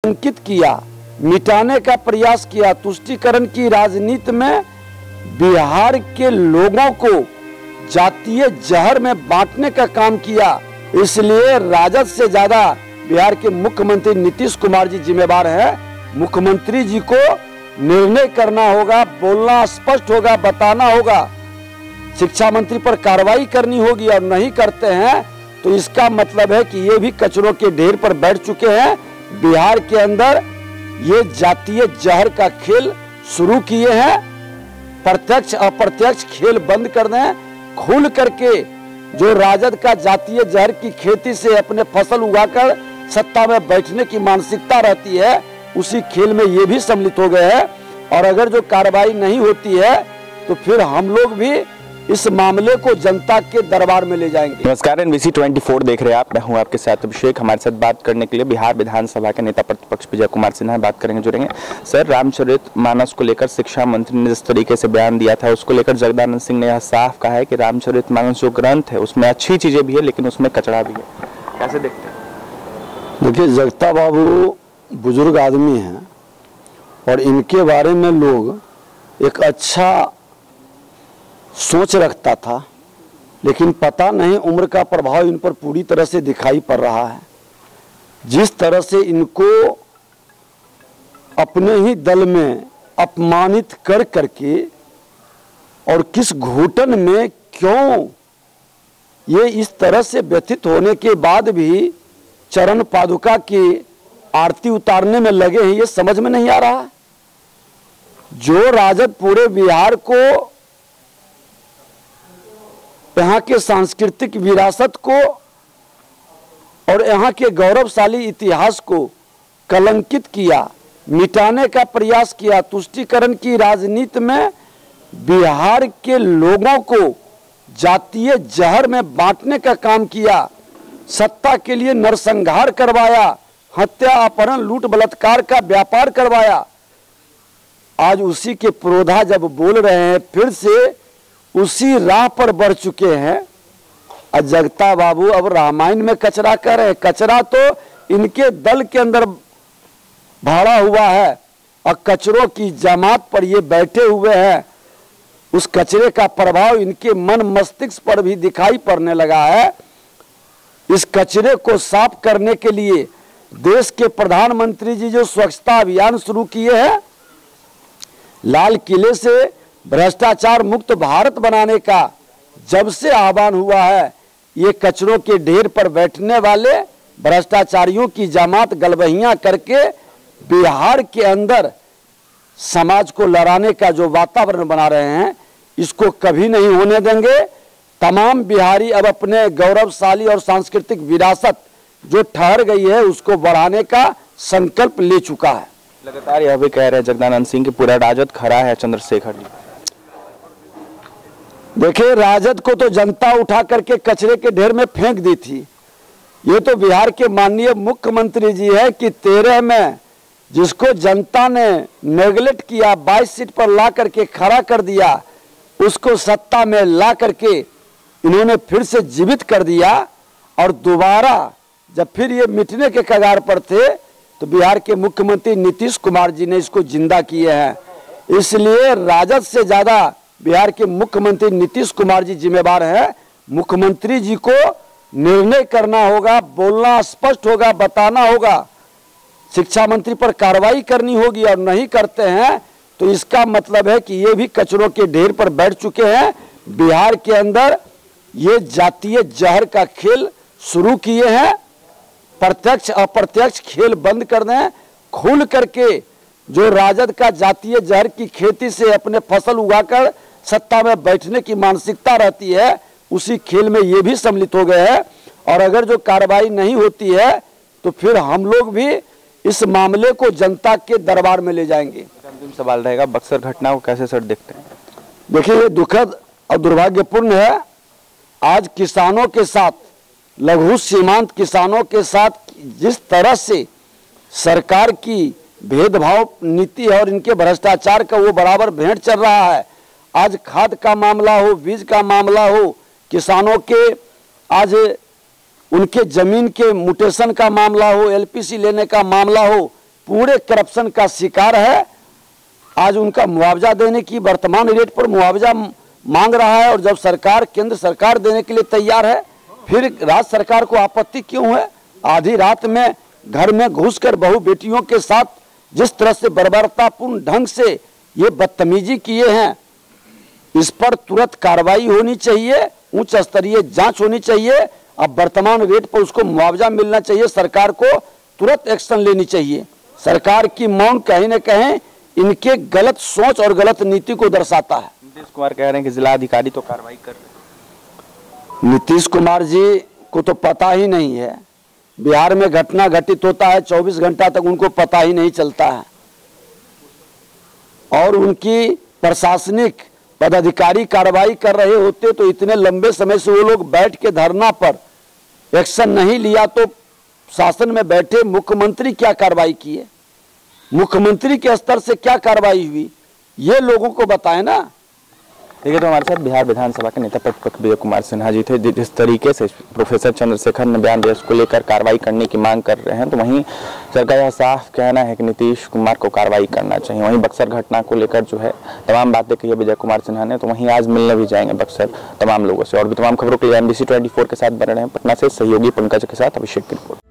अंकित किया, मिटाने का प्रयास किया। तुष्टीकरण की राजनीति में बिहार के लोगों को जातीय जहर में बांटने का काम किया। इसलिए राजद से ज्यादा बिहार के मुख्यमंत्री नीतीश कुमार जी जिम्मेवार है। मुख्यमंत्री जी को निर्णय करना होगा, बोलना स्पष्ट होगा, बताना होगा, शिक्षा मंत्री पर कार्रवाई करनी होगी। और नहीं करते हैं तो इसका मतलब है कि ये भी कचरों के ढेर पर बैठ चुके हैं। बिहार के अंदर ये जातीय जहर का खेल शुरू किए हैं। प्रत्यक्ष अप्रत्यक्ष खेल बंद कर दें। खुल करके जो राजद का जातीय जहर की खेती से अपने फसल उगाकर सत्ता में बैठने की मानसिकता रहती है, उसी खेल में ये भी सम्मिलित हो गए हैं। और अगर जो कार्रवाई नहीं होती है तो फिर हम लोग भी इस मामले को जनता के दरबार में ले जाएंगे। नमस्कार, NBC 24 देख रहे हैं आप। मैं हूं आपके साथ अभिषेक। हमारे साथ बात करने के लिए बिहार विधानसभा के नेता प्रतिपक्ष विजय कुमार सिन्हा बात करेंगे, जुड़ेंगे। सर, रामचरितमानस को लेकर शिक्षा मंत्री ने जिस तरीके से बयान दिया था, उसको लेकर जगदानंद सिंह ने यह साफ कहा है कि रामचरितमानस जो ग्रंथ है उसमें अच्छी चीजें भी है लेकिन उसमें कचरा भी है। कैसे देखते हैं? देखिए, जगता बाबू बुजुर्ग आदमी हैं और इनके बारे में लोग एक अच्छा सोच रखता था, लेकिन पता नहीं उम्र का प्रभाव इन पर पूरी तरह से दिखाई पड़ रहा है। जिस तरह से इनको अपने ही दल में अपमानित कर करके और किस घुटन में क्यों ये इस तरह से व्यथित होने के बाद भी चरण पादुका की आरती उतारने में लगे हैं, ये समझ में नहीं आ रहा। जो राजद पूरे बिहार को, यहाँ के सांस्कृतिक विरासत को और यहाँ के गौरवशाली इतिहास को कलंकित किया, मिटाने का प्रयास किया, तुष्टीकरण की राजनीति में बिहार के लोगों को जातीय जहर में बांटने का काम किया, सत्ता के लिए नरसंहार करवाया, हत्या, अपहरण, लूट, बलात्कार का व्यापार करवाया। आज उसी के पुरोधा जब बोल रहे हैं, फिर से उसी राह पर बढ़ चुके हैं। जगता बाबू अब रामायण में कचरा कर रहे हैं। कचरा तो इनके दल के अंदर भरा हुआ है और कचरों की जमात पर ये बैठे हुए हैं। उस कचरे का प्रभाव इनके मन मस्तिष्क पर भी दिखाई पड़ने लगा है। इस कचरे को साफ करने के लिए देश के प्रधानमंत्री जी जो स्वच्छता अभियान शुरू किए हैं, लाल किले से भ्रष्टाचार मुक्त भारत बनाने का जब से आह्वान हुआ है, ये कचरों के ढेर पर बैठने वाले भ्रष्टाचारियों की जमात गलबहियां करके बिहार के अंदर समाज को लड़ाने का जो वातावरण बना रहे हैं, इसको कभी नहीं होने देंगे। तमाम बिहारी अब अपने गौरवशाली और सांस्कृतिक विरासत जो ठहर गई है उसको बढ़ाने का संकल्प ले चुका है। लगातार यह भी कह रहे हैं जगदानंद सिंह कि पूरा राजद खड़ा है चंद्रशेखर जी। देखिए, राजद को तो जनता उठा करके कचरे के ढेर में फेंक दी थी। ये तो बिहार के माननीय मुख्यमंत्री जी है कि 13 में जिसको जनता ने नेगलेक्ट किया, 22 सीट पर ला करके खड़ा कर दिया, उसको सत्ता में ला करके इन्होंने फिर से जीवित कर दिया। और दोबारा जब फिर ये मिटने के कगार पर थे तो बिहार के मुख्यमंत्री नीतीश कुमार जी ने इसको जिंदा किए हैं। इसलिए राजद से ज्यादा बिहार के मुख्यमंत्री नीतीश कुमार जी जिम्मेवार है। मुख्यमंत्री जी को निर्णय करना होगा, बोलना स्पष्ट होगा, बताना होगा, शिक्षा मंत्री पर कार्रवाई करनी होगी। और नहीं करते हैं तो इसका मतलब है कि ये भी कचरों के ढेर पर बैठ चुके हैं। बिहार के अंदर ये जातीय जहर का खेल शुरू किए हैं। प्रत्यक्ष अप्रत्यक्ष खेल बंद कर दें। खुल करके जो राजद का जातीय जहर की खेती से अपने फसल उगाकर सत्ता में बैठने की मानसिकता रहती है, उसी खेल में ये भी सम्मिलित हो गए हैं। और अगर जो कार्रवाई नहीं होती है तो फिर हम लोग भी इस मामले को जनता के दरबार में ले जाएंगे। अंतिम सवाल रहेगा, बक्सर घटना को कैसे सर देखते हैं? देखिए, ये दुखद और दुर्भाग्यपूर्ण है। आज किसानों के साथ, लघु सीमांत किसानों के साथ जिस तरह से सरकार की भेदभाव नीति है और इनके भ्रष्टाचार का वो बराबर भेंट चल रहा है। आज खाद का मामला हो, बीज का मामला हो, किसानों के आज उनके जमीन के म्यूटेशन का मामला हो, एलपीसी लेने का मामला हो, पूरे करप्शन का शिकार है। आज उनका मुआवजा देने की वर्तमान रेट पर मुआवजा मांग रहा है, और जब सरकार, केंद्र सरकार देने के लिए तैयार है, फिर राज्य सरकार को आपत्ति क्यों है? आधी रात में घर में घुसकर बहू बेटियों के साथ जिस तरह से बर्बरतापूर्ण ढंग से ये बदतमीजी किए हैं, इस पर तुरंत कार्रवाई होनी चाहिए, उच्च स्तरीय जांच होनी चाहिए। अब वर्तमान रेट पर उसको मुआवजा मिलना चाहिए। सरकार को तुरंत एक्शन लेनी चाहिए। सरकार की मौन कहीं न कहीं इनके गलत सोच और गलत नीति को दर्शाता है। नीतीश कुमार कह रहे हैं कि जिला अधिकारी तो कार्रवाई कर रहे हैं। नीतीश कुमार जी को तो पता ही नहीं है, बिहार में घटना घटित होता है 24 घंटा तक उनको पता ही नहीं चलता है, और उनकी प्रशासनिक पदाधिकारी कार्रवाई कर रहे होते तो इतने लंबे समय से वो लोग बैठ के धरना पर एक्शन नहीं लिया तो शासन में बैठे मुख्यमंत्री क्या कार्रवाई किए, मुख्यमंत्री के स्तर से क्या कार्रवाई हुई, ये लोगों को बताएं ना। ठीक है, तो हमारे साथ बिहार विधानसभा के नेता प्रतिपक्ष विजय कुमार सिन्हा जी थे। जिस तरीके से प्रोफेसर चंद्रशेखर ने बयान दिया उसको लेकर कार्रवाई करने की मांग कर रहे हैं, तो वहीं सरकार का साफ कहना है कि नीतीश कुमार को कार्रवाई करना चाहिए। वहीं बक्सर घटना को लेकर जो है तमाम बातें कही विजय कुमार सिन्हा ने, तो वहीं आज मिलने भी जाएंगे बक्सर तमाम लोगों से। और भी तमाम खबरों के लिए MBC 24 के साथ बने रहे हैं। पटना से सहयोगी पंकज के साथ अभिषेक की रिपोर्ट।